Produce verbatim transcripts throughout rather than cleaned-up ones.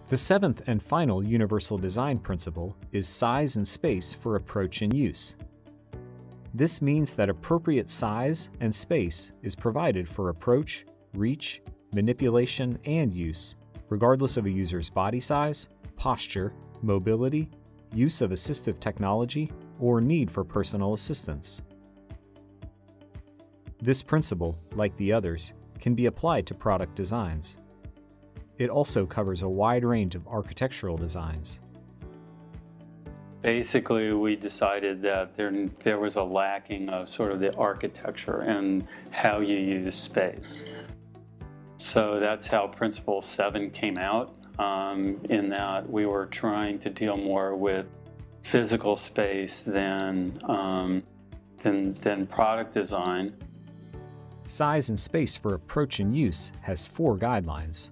The seventh and final universal design principle is size and space for approach and use. This means that appropriate size and space is provided for approach, reach, manipulation, and use, regardless of a user's body size, posture, mobility, use of assistive technology, or need for personal assistance. This principle, like the others, can be applied to product designs. It also covers a wide range of architectural designs. Basically, we decided that there, there was a lacking of sort of the architecture and how you use space. So that's how Principle seven came out, um, in that we were trying to deal more with physical space than, um, than, than product design. Size and space for approach and use has four guidelines.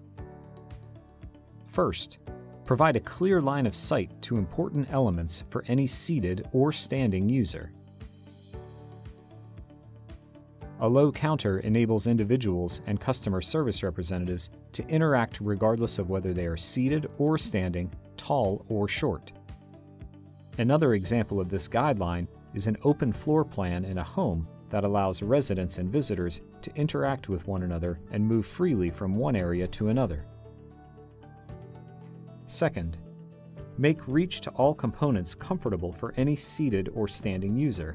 First, provide a clear line of sight to important elements for any seated or standing user. A low counter enables individuals and customer service representatives to interact regardless of whether they are seated or standing, tall or short. Another example of this guideline is an open floor plan in a home that allows residents and visitors to interact with one another and move freely from one area to another. Second, make reach to all components comfortable for any seated or standing user.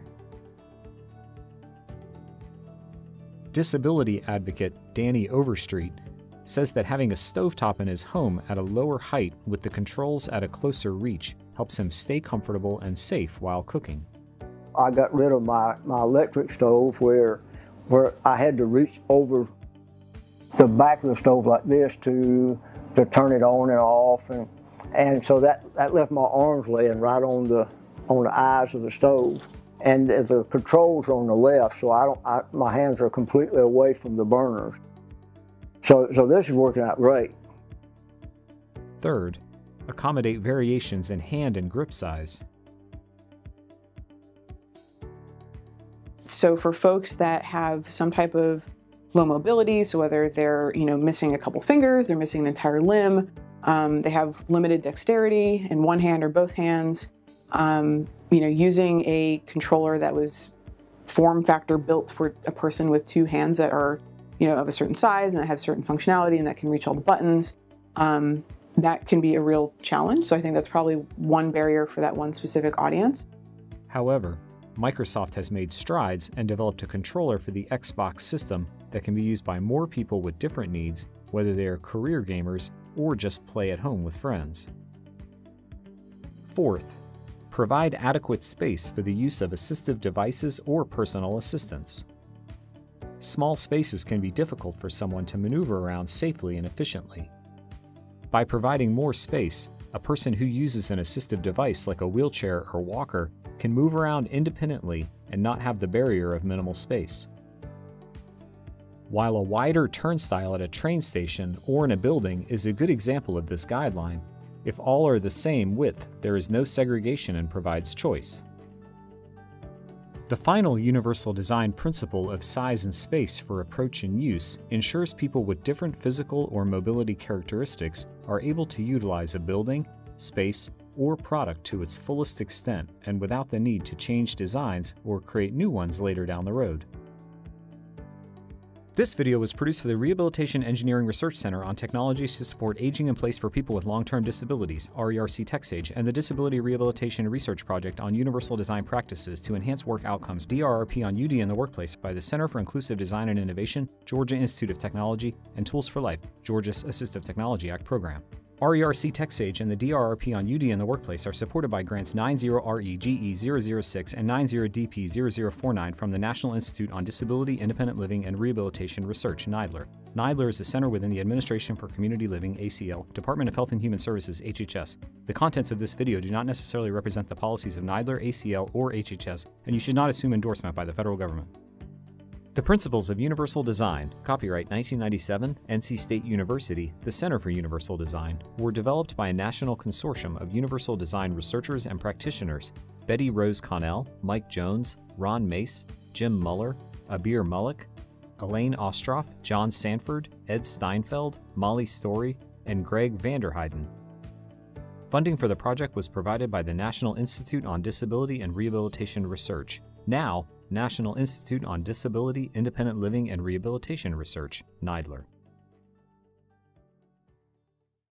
Disability advocate Danny Overstreet says that having a stovetop in his home at a lower height with the controls at a closer reach helps him stay comfortable and safe while cooking. I got rid of my, my electric stove where, where I had to reach over the back of the stove like this to to turn it on and off, and and so that, that left my arms laying right on the on the eyes of the stove, and the controls are on the left, so I don't I, my hands are completely away from the burners. So so this is working out great. Third, accommodate variations in hand and grip size. So for folks that have some type of low mobility, so whether they're you know missing a couple fingers, they're missing an entire limb, um, they have limited dexterity in one hand or both hands, um, you know, using a controller that was form factor built for a person with two hands that are you know of a certain size and that have certain functionality and that can reach all the buttons, um, that can be a real challenge. So I think that's probably one barrier for that one specific audience. However, Microsoft has made strides and developed a controller for the Xbox system that can be used by more people with different needs, whether they are career gamers or just play at home with friends. Fourth, provide adequate space for the use of assistive devices or personal assistants. Small spaces can be difficult for someone to maneuver around safely and efficiently. By providing more space, a person who uses an assistive device like a wheelchair or walker can move around independently and not have the barrier of minimal space. While a wider turnstile at a train station or in a building is a good example of this guideline, if all are the same width, there is no segregation and provides choice. The final universal design principle of size and space for approach and use ensures people with different physical or mobility characteristics are able to utilize a building, space, or product to its fullest extent and without the need to change designs or create new ones later down the road. This video was produced for the Rehabilitation Engineering Research Center on Technologies to Support Aging in Place for People with Long-Term Disabilities, R E R C TechSage, and the Disability Rehabilitation Research Project on Universal Design Practices to Enhance Work Outcomes, D R R P on U D in the Workplace, by the Center for Inclusive Design and Innovation, Georgia Institute of Technology, and Tools for Life, Georgia's Assistive Technology Act program. R E R C TechSage and the D R R P on U D in the Workplace are supported by grants nine zero R E G E zero zero six and nine zero D P zero zero four nine from the National Institute on Disability, Independent Living, and Rehabilitation Research, NIDLR. NIDLR is the center within the Administration for Community Living, A C L, Department of Health and Human Services, H H S. The contents of this video do not necessarily represent the policies of NIDLR, A C L, or H H S, and you should not assume endorsement by the federal government. The Principles of Universal Design, copyright nineteen ninety-seven, N C State University, the Center for Universal Design, were developed by a national consortium of universal design researchers and practitioners: Betty Rose Connell, Mike Jones, Ron Mace, Jim Muller, Abir Mullick, Elaine Ostroff, John Sanford, Ed Steinfeld, Molly Story, and Greg Vanderheiden. Funding for the project was provided by the National Institute on Disability and Rehabilitation Research, now National Institute on Disability, Independent Living and Rehabilitation Research, NIDLR.